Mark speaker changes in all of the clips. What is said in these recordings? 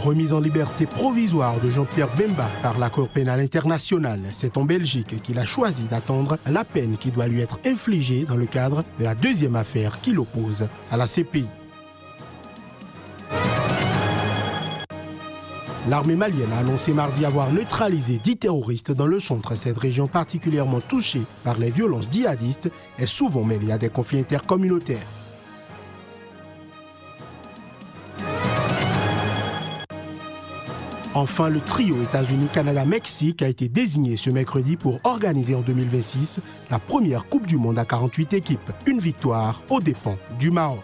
Speaker 1: remise en liberté provisoire de Jean-Pierre Bemba par la Cour pénale internationale. C'est en Belgique qu'il a choisi d'attendre la peine qui doit lui être infligée dans le cadre de la deuxième affaire qui l'oppose à la CPI. L'armée malienne a annoncé mardi avoir neutralisé 10 terroristes dans le centre. Cette région particulièrement touchée par les violences djihadistes est souvent mêlée à des conflits intercommunautaires. Enfin, le trio États-Unis-Canada-Mexique a été désigné ce mercredi pour organiser en 2026 la première Coupe du Monde à 48 équipes. Une victoire aux dépens du Maroc.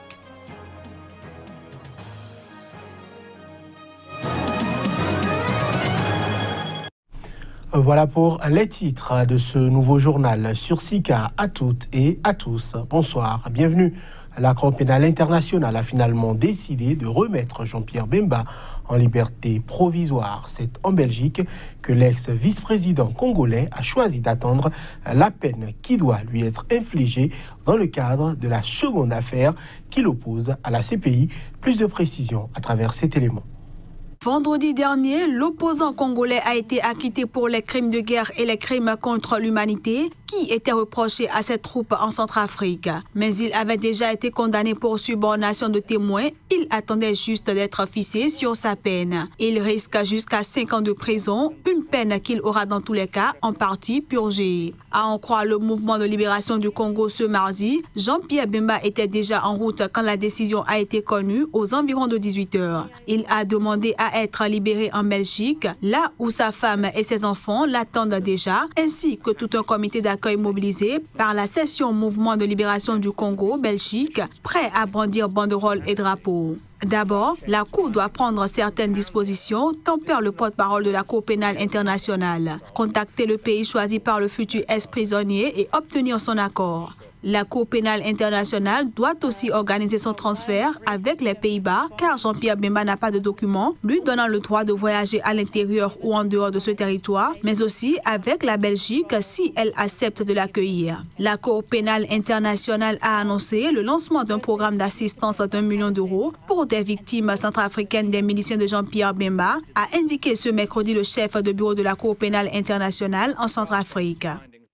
Speaker 1: Voilà pour les titres de ce nouveau journal sur Sika. À toutes et à tous, bonsoir, bienvenue. La Cour pénale internationale a finalement décidé de remettre Jean-Pierre Bemba en liberté provisoire. C'est en Belgique que l'ex-vice-président congolais a choisi d'attendre la peine qui doit lui être infligée dans le cadre de la seconde affaire qui l'oppose à la CPI. Plus de précisions à travers cet élément.
Speaker 2: Vendredi dernier, l'opposant congolais a été acquitté pour les crimes de guerre et les crimes contre l'humanité qui étaient reprochés à cette troupe en Centrafrique. Mais il avait déjà été condamné pour subornation de témoins. Il attendait juste d'être fixé sur sa peine. Il risque jusqu'à 5 ans de prison, une peine qu'il aura dans tous les cas en partie purgée. À en croire le mouvement de libération du Congo ce mardi, Jean-Pierre Bemba était déjà en route quand la décision a été connue aux environs de 18 h. Il a demandé à être libéré en Belgique, là où sa femme et ses enfants l'attendent déjà, ainsi que tout un comité d'accueil mobilisé par la section Mouvement de libération du Congo, Belgique, prêt à brandir banderoles et drapeaux. D'abord, la Cour doit prendre certaines dispositions, tempère le porte-parole de la Cour pénale internationale. Contacter le pays choisi par le futur ex-prisonnier et obtenir son accord. La Cour pénale internationale doit aussi organiser son transfert avec les Pays-Bas, car Jean-Pierre Bemba n'a pas de documents lui donnant le droit de voyager à l'intérieur ou en dehors de ce territoire, mais aussi avec la Belgique si elle accepte de l'accueillir. La Cour pénale internationale a annoncé le lancement d'un programme d'assistance d'1 million d'euros pour des victimes centrafricaines des miliciens de Jean-Pierre Bemba, a indiqué ce mercredi le chef de bureau de la Cour pénale internationale en Centrafrique.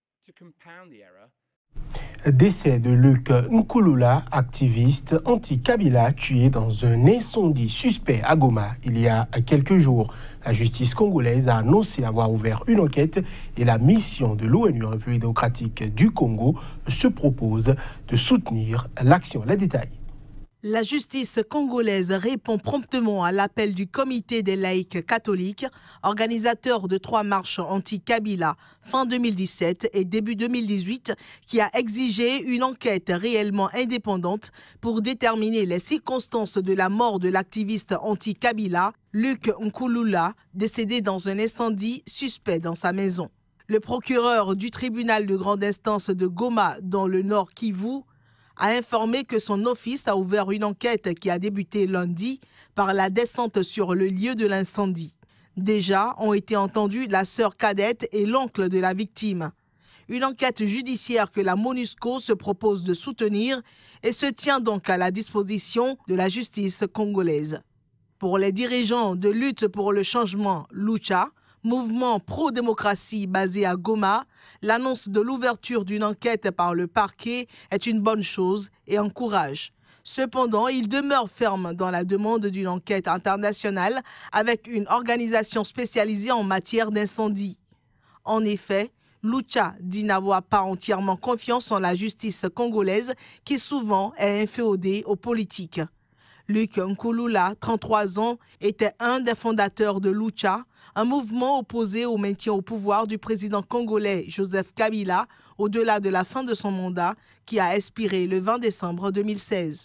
Speaker 1: Décès de Luc Nkulula, activiste anti-Kabila, tué dans un incendie suspect à Goma il y a quelques jours. La justice congolaise a annoncé avoir ouvert une enquête et la mission de l'ONU en République démocratique du Congo se propose de soutenir l'action. Les détails.
Speaker 3: La justice congolaise répond promptement à l'appel du Comité des laïcs catholiques, organisateur de 3 marches anti-Kabila fin 2017 et début 2018, qui a exigé une enquête réellement indépendante pour déterminer les circonstances de la mort de l'activiste anti-Kabila, Luc Nkulula, décédé dans un incendie suspect dans sa maison. Le procureur du tribunal de grande instance de Goma, dans le Nord Kivu, a informé que son office a ouvert une enquête qui a débuté lundi par la descente sur le lieu de l'incendie. Déjà ont été entendus la sœur cadette et l'oncle de la victime. Une enquête judiciaire que la MONUSCO se propose de soutenir et se tient donc à la disposition de la justice congolaise. Pour les dirigeants de Lutte pour le changement, Lucha, mouvement pro-démocratie basé à Goma, l'annonce de l'ouverture d'une enquête par le parquet est une bonne chose et encourage. Cependant, il demeure ferme dans la demande d'une enquête internationale avec une organisation spécialisée en matière d'incendie. En effet, Lucha dit n'avoir pas entièrement confiance en la justice congolaise qui souvent est inféodée aux politiques. Luc Nkulula, 33 ans, était un des fondateurs de Lucha, un mouvement opposé au maintien au pouvoir du président congolais Joseph Kabila au-delà de la fin de son mandat qui a expiré le 20 décembre 2016.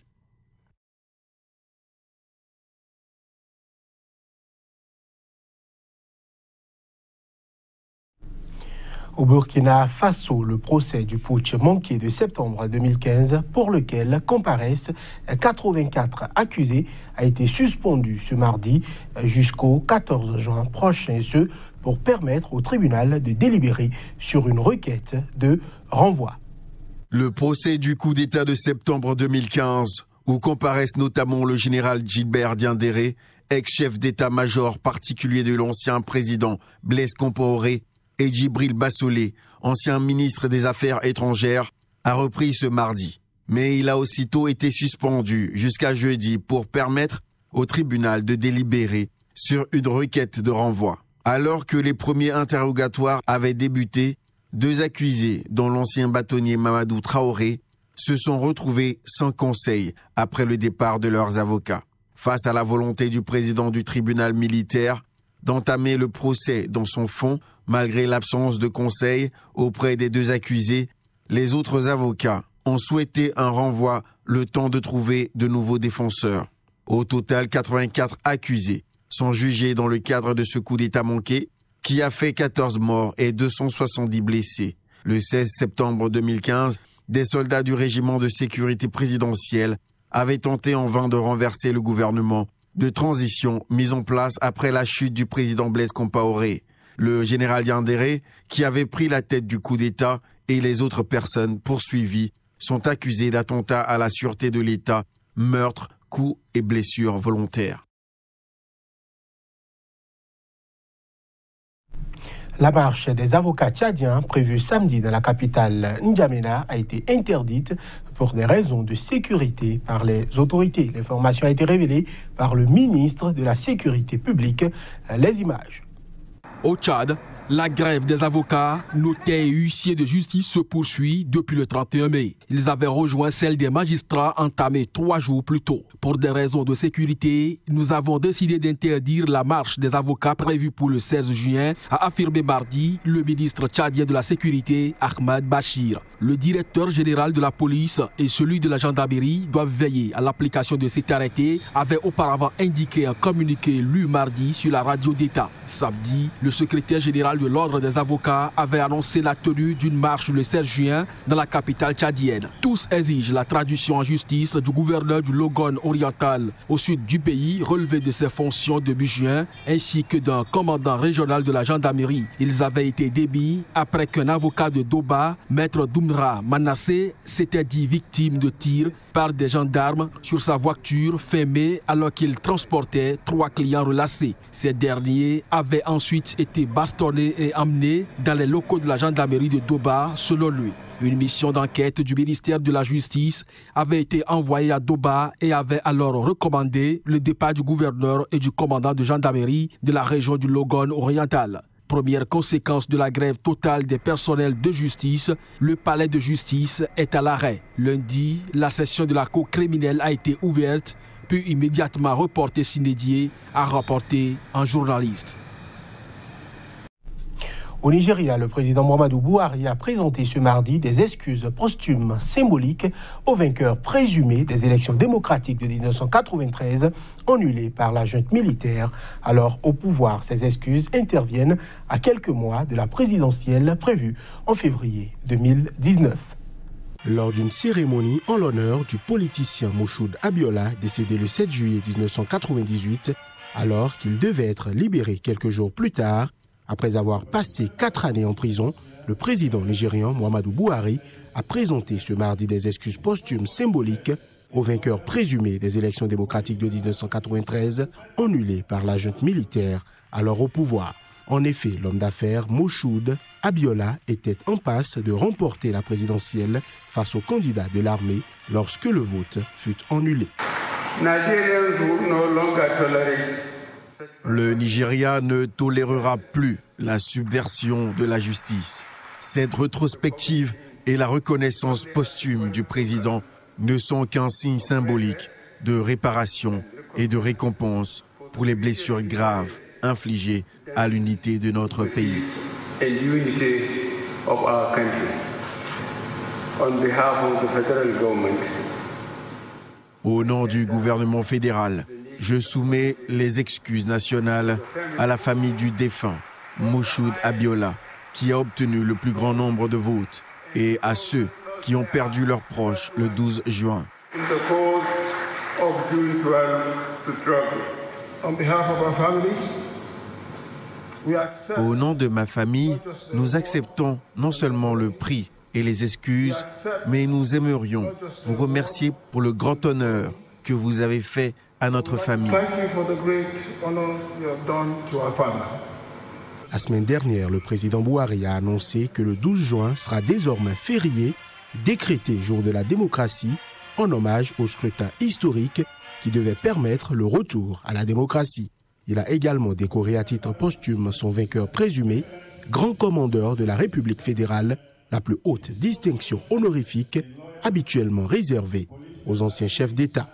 Speaker 1: Au Burkina Faso, le procès du putsch manqué de septembre 2015, pour lequel comparaissent 84 accusés, a été suspendu ce mardi jusqu'au 14 juin prochain, ce pour permettre au tribunal de délibérer sur une requête de renvoi.
Speaker 4: Le procès du coup d'État de septembre 2015, où comparaissent notamment le général Gilbert Diendéré ex-chef d'état-major particulier de l'ancien président Blaise Compaoré, et Djibril Bassolé, ancien ministre des Affaires étrangères, a repris ce mardi. Mais il a aussitôt été suspendu jusqu'à jeudi pour permettre au tribunal de délibérer sur une requête de renvoi. Alors que les premiers interrogatoires avaient débuté, 2 accusés, dont l'ancien bâtonnier Mamadou Traoré, se sont retrouvés sans conseil après le départ de leurs avocats. Face à la volonté du président du tribunal militaire d'entamer le procès dans son fond, malgré l'absence de conseil auprès des 2 accusés, les autres avocats ont souhaité un renvoi le temps de trouver de nouveaux défenseurs. Au total, 84 accusés sont jugés dans le cadre de ce coup d'État manqué qui a fait 14 morts et 270 blessés. Le 16 septembre 2015, des soldats du régiment de sécurité présidentielle avaient tenté en vain de renverser le gouvernement de transition mis en place après la chute du président Blaise Compaoré. Le général Yandéré, qui avait pris la tête du coup d'État, et les autres personnes poursuivies sont accusées d'attentat à la sûreté de l'État, meurtre, coups et blessures volontaires.
Speaker 1: La marche des avocats tchadiens prévue samedi dans la capitale N'Djamena a été interdite pour des raisons de sécurité par les autorités. L'information a été révélée par le ministre de la Sécurité publique. Les images.
Speaker 5: Au Tchad, la grève des avocats, notaires et huissiers de justice se poursuit depuis le 31 mai. Ils avaient rejoint celle des magistrats entamée 3 jours plus tôt. Pour des raisons de sécurité, nous avons décidé d'interdire la marche des avocats prévue pour le 16 juin, a affirmé mardi le ministre tchadien de la Sécurité, Ahmed Bachir. Le directeur général de la police et celui de la gendarmerie doivent veiller à l'application de cet arrêté, avait auparavant indiqué un communiqué lu mardi sur la radio d'État. Samedi, le secrétaire général de l'Ordre des avocats avait annoncé la tenue d'une marche le 16 juin dans la capitale tchadienne. Tous exigent la traduction en justice du gouverneur du Logone oriental au sud du pays, relevé de ses fonctions début juin, ainsi que d'un commandant régional de la gendarmerie. Ils avaient été démis après qu'un avocat de Doba, maître Doumra Manassé, s'était dit victime de tirs par des gendarmes sur sa voiture fin mai alors qu'il transportait 3 clients relâchés. Ces derniers avaient ensuite été bastonnés et emmenés dans les locaux de la gendarmerie de Doba, selon lui. Une mission d'enquête du ministère de la Justice avait été envoyée à Doba et avait alors recommandé le départ du gouverneur et du commandant de gendarmerie de la région du Logone oriental. Première conséquence de la grève totale des personnels de justice, le palais de justice est à l'arrêt. Lundi, la session de la cour criminelle a été ouverte, puis immédiatement reportée s'inédier, a rapporté un journaliste.
Speaker 1: Au Nigeria, le président Muhammadu Buhari a présenté ce mardi des excuses posthumes symboliques aux vainqueurs présumés des élections démocratiques de 1993 annulées par la junte militaire. Alors au pouvoir, ces excuses interviennent à quelques mois de la présidentielle prévue en février 2019. Lors d'une cérémonie en l'honneur du politicien Moshood Abiola, décédé le 7 juillet 1998, alors qu'il devait être libéré quelques jours plus tard, après avoir passé 4 années en prison, le président nigérian Muhammadu Buhari a présenté ce mardi des excuses posthumes symboliques aux vainqueurs présumés des élections démocratiques de 1993 annulées par la junte militaire alors au pouvoir. En effet, l'homme d'affaires Moshood Abiola était en passe de remporter la présidentielle face aux candidats de l'armée lorsque le vote fut annulé.
Speaker 4: Le Nigeria ne tolérera plus la subversion de la justice. Cette rétrospective et la reconnaissance posthume du président ne sont qu'un signe symbolique de réparation et de récompense pour les blessures graves infligées à l'unité de notre pays. Au nom du gouvernement fédéral, je soumets les excuses nationales à la famille du défunt, Moshood Abiola, qui a obtenu le plus grand nombre de votes, et à ceux qui ont perdu leurs proches le 12 juin. Au nom de ma famille, nous acceptons non seulement le prix et les excuses, mais nous aimerions vous remercier pour le grand honneur que vous avez fait à notre famille.
Speaker 1: La semaine dernière, le président Buhari a annoncé que le 12 juin sera désormais férié, décrété jour de la démocratie, en hommage au scrutin historique qui devait permettre le retour à la démocratie. Il a également décoré à titre posthume son vainqueur présumé, grand commandeur de la République fédérale, la plus haute distinction honorifique habituellement réservée aux anciens chefs d'État.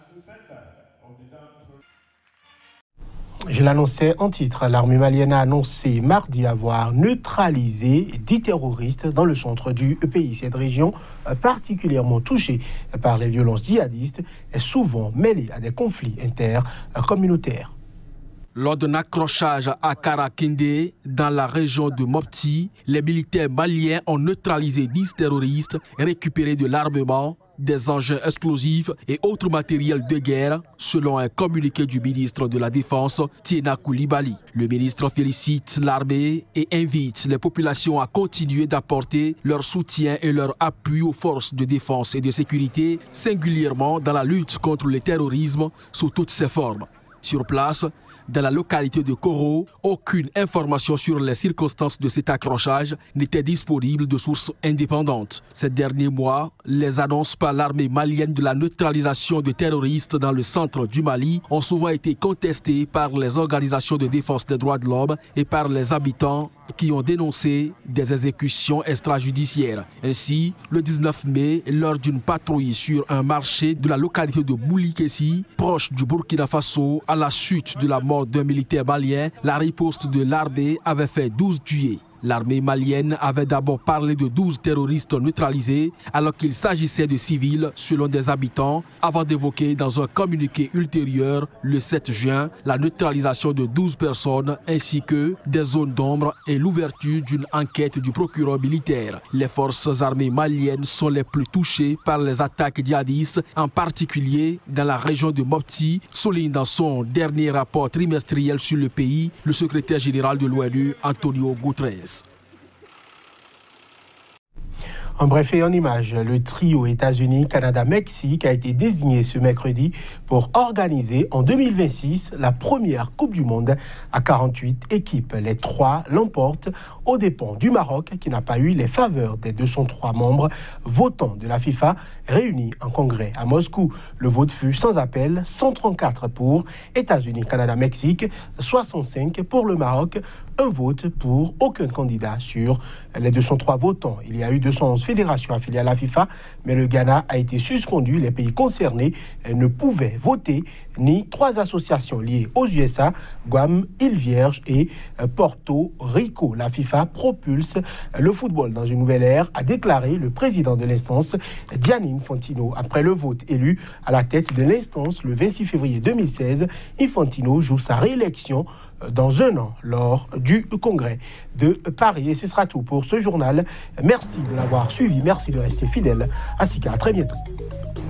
Speaker 1: Je l'annonçais en titre, l'armée malienne a annoncé mardi avoir neutralisé 10 terroristes dans le centre du pays. Cette région, particulièrement touchée par les violences djihadistes, est souvent mêlée à des conflits intercommunautaires.
Speaker 5: Lors d'un accrochage à Karakende, dans la région de Mopti, les militaires maliens ont neutralisé 10 terroristes et récupéré de l'armement, des engins explosifs et autres matériels de guerre, selon un communiqué du ministre de la Défense, Tiena Koulibaly. Le ministre félicite l'armée et invite les populations à continuer d'apporter leur soutien et leur appui aux forces de défense et de sécurité, singulièrement dans la lutte contre le terrorisme sous toutes ses formes. Sur place, dans la localité de Koro, aucune information sur les circonstances de cet accrochage n'était disponible de sources indépendantes. Ces derniers mois, les annonces par l'armée malienne de la neutralisation de terroristes dans le centre du Mali ont souvent été contestées par les organisations de défense des droits de l'homme et par les habitants qui ont dénoncé des exécutions extrajudiciaires. Ainsi, le 19 mai, lors d'une patrouille sur un marché de la localité de Boulikessi, proche du Burkina Faso, à la suite de la mort d'un militaire malien, la riposte de l'armée avait fait 12 tués. L'armée malienne avait d'abord parlé de 12 terroristes neutralisés alors qu'il s'agissait de civils selon des habitants avant d'évoquer dans un communiqué ultérieur le 7 juin la neutralisation de 12 personnes ainsi que des zones d'ombre et l'ouverture d'une enquête du procureur militaire. Les forces armées maliennes sont les plus touchées par les attaques djihadistes, en particulier dans la région de Mopti, souligne dans son dernier rapport trimestriel sur le pays le secrétaire général de l'ONU, Antonio Guterres.
Speaker 1: En bref et en image, le trio États-Unis, Canada, Mexique a été désigné ce mercredi pour organiser en 2026 la première Coupe du Monde à 48 équipes. Les trois l'emportent aux dépens du Maroc qui n'a pas eu les faveurs des 203 membres votants de la FIFA réunis en congrès à Moscou. Le vote fut sans appel, 134 pour États-Unis, Canada, Mexique, 65 pour le Maroc, un vote pour aucun candidat sur les 203 votants. Il y a eu 211 fédérations affiliées à la FIFA, mais le Ghana a été suspendu. Les pays concernés ne pouvaient voter, ni 3 associations liées aux USA, Guam, Îles Vierges et Porto Rico. La FIFA propulse le football dans une nouvelle ère, a déclaré le président de l'instance, Gianni Infantino. Après le vote élu à la tête de l'instance le 26 février 2016, Infantino joue sa réélection dans un an lors du congrès de Paris. Et ce sera tout pour ce journal. Merci de l'avoir suivi, merci de rester fidèle. À Sika, à très bientôt.